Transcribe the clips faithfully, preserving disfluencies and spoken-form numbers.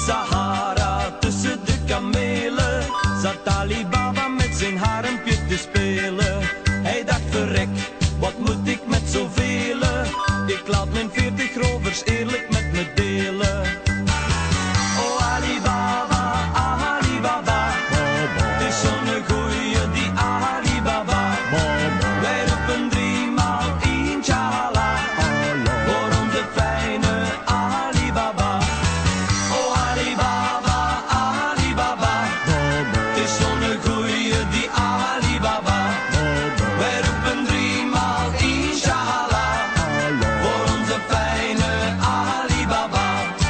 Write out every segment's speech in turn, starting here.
Sahara tussen de kamelen zat Ali Baba met zijn harempje te spelen. Hij dacht verrek, wat moet ik met zoveel? Ik laat mijn veertig rovers eerlijk met me delen. Oh Ali Baba, Ali Baba, het is zo'n goeie die Ali Baba. Wij roepen driemaal inshallah voor onze fijne Ali Baba. Oh Ali Baba, Ali Baba, het is zo'n goeie die Ali Baba. Wij roepen driemaal inshallah voor onze fijne Ali Baba.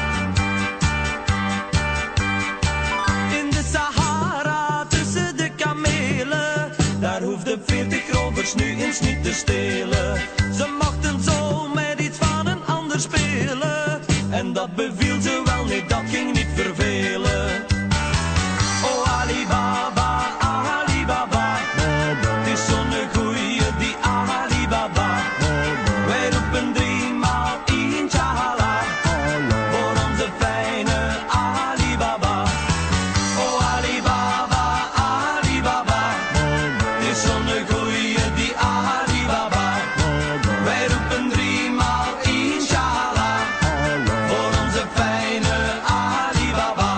In de Sahara tussen de kamelen, daar hoefden veertig rovers nu eens niet te stelen. Ze mochten zo met iets van een ander spelen, en dat beviel ze wel niet, dat ging niet vervelen. Oh Ali Baba, Ali Baba, het is zo'n goeie die Ali Baba. Wij roepen driemaal inshallah voor onze fijne Ali Baba. Oh Ali Baba, Ali Baba, het is zo'n goeie die Ali Baba. Wij roepen driemaal inshallah voor onze fijne Ali Baba.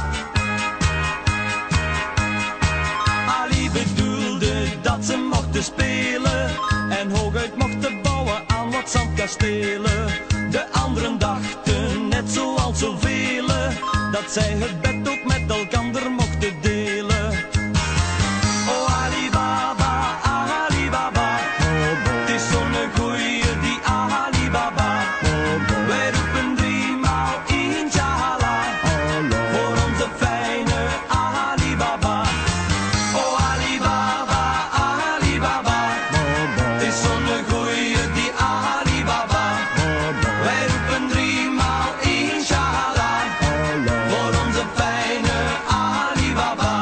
Ali bedoelde dat ze mochten spelen en hooguit mochten bouwen aan wat zandkastelen. De anderen dachten, net zoals zoveel, dat zij het bed ook met elkander mochten delen. Oh Ali Baba, Ali Baba, het is zo'n goeie die Ali Baba. Wij roepen driemaal inshallah voor onze fijne Ali Baba. Oh Ali Baba, Ali Baba, het is zo'n goeie die Ali Baba. Wij roepen driemaal inshallah voor onze fijne Ali Baba.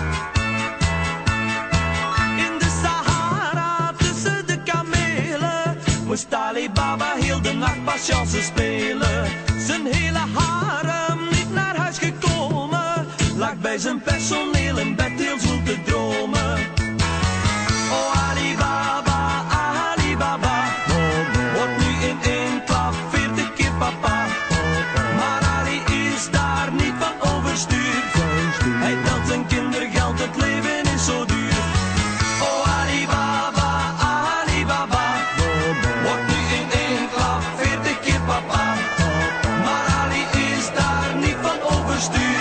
In de Sahara tussen de kamelen moest Ali Baba heel de nacht patience spelen. Zijn hele harem niet naar huis gekomen, lag bij zijn personeel in bed heel zoel te dromen. Oh Ali Baba, Ali Baba, wordt nu in één klap veertig keer papa. Maar Ali is daar niet van overstuur, hij telt zijn kindergeld, het leven is zo duur. Oh Ali Baba, Ali Baba, wordt nu in één klap veertig keer papa. Maar Ali is daar niet van overstuur,